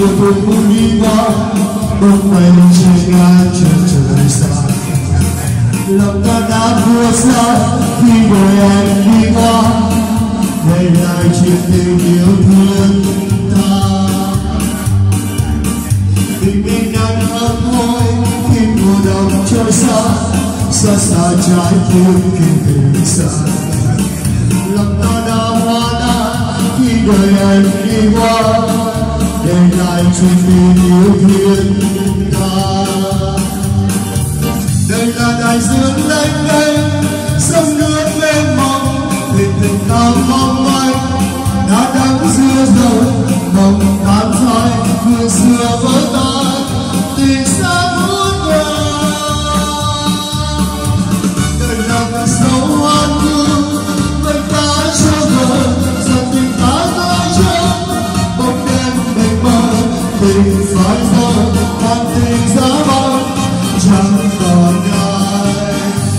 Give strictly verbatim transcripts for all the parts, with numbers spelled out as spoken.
mùa thu cũng đi qua bóng mây trên ngang chân trời xa lòng ta đã vua xa khi đôi em đi qua đây lại chuyện tình yêu thương ta tình mình đang ấm môi khi mùa đông trôi xa xa xa trái tim kinh tình xa lòng ta đã hoa đá khi đời em đi qua để lại chuyện tình yêu thiên ta đây là đại dương lênh đênh sông nước mênh mông tình tình ta mong manh đã đắm giữa dầu mộng tan phai người xưa vỡ tan tình xa ngút ngàn đời nằm sâu hoang hương vây ta cho vợ dần tình ta tới trước bóng đêm mênh mông tình phải giờ hoàn tình giá băng chẳng còn ai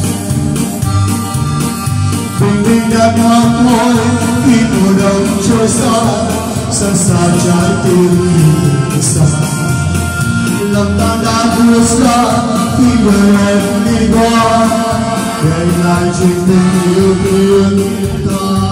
bình minh đã ngắm môi khi mùa đông trôi xa xa xa trái tim thì xa lòng ta đã vượt xa khi đời em đi qua để lại chuyện tình yêu thương ta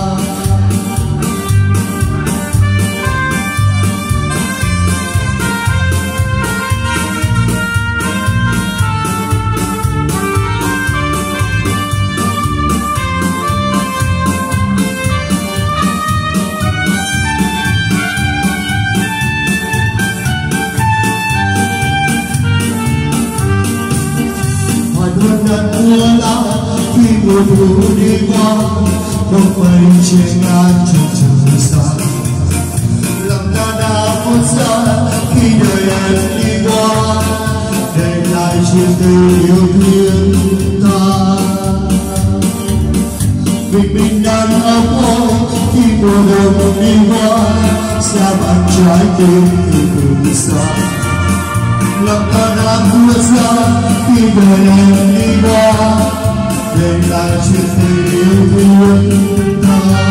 buồn đợt mưa lá khi mùa thu đi qua bóng mây trên ngang chân trời xa lòng ta đã vút xa khi đời em đi qua để lại chuyện tình yêu thương ta vì mình đang ấm môi khi mùa đông đi qua xa bạn trái tim thì từ xa lòng ta đã vượt ra khi đời em đi qua để lại chuyện tình yêu thương ta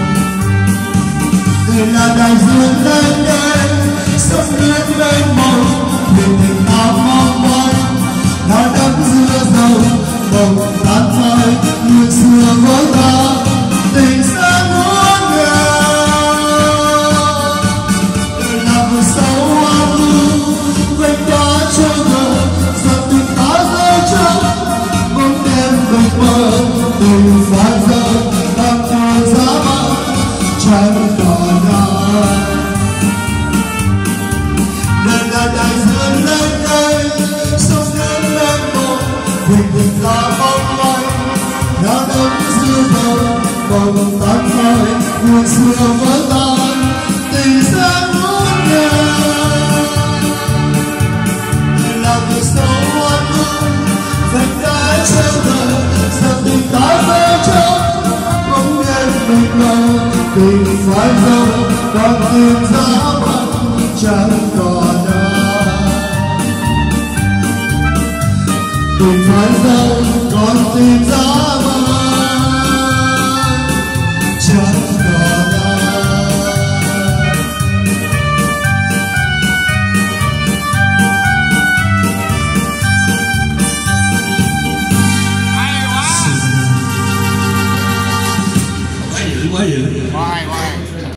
đây là đại dương lênh đênh sông nước mênh mông tình tình ta mong manh đã đắm giữa dầu mộng tan phai người xưa vỡ tan tình xa ngút ngàn đời là vừa sâu hoang hương vây ta cho vợ giờ tình ta rơi trong bóng đêm mịt mờ tình phải giờ đang còn giá băng chẳng còn ai đây là đại dương lênh đênh sông nước mênh mông tình tình ta mong manh đã đắm giữa dầu mộng tan phai người xưa vỡ tan tình xa ngút ngàn là người sâu hoang hương vạch đá treo đời giờ tình ta rơi trong bóng đêm mịt mờ tình phải giờ còn tìm giá băng chẳng còn ai tình phải giờ còn tìm giá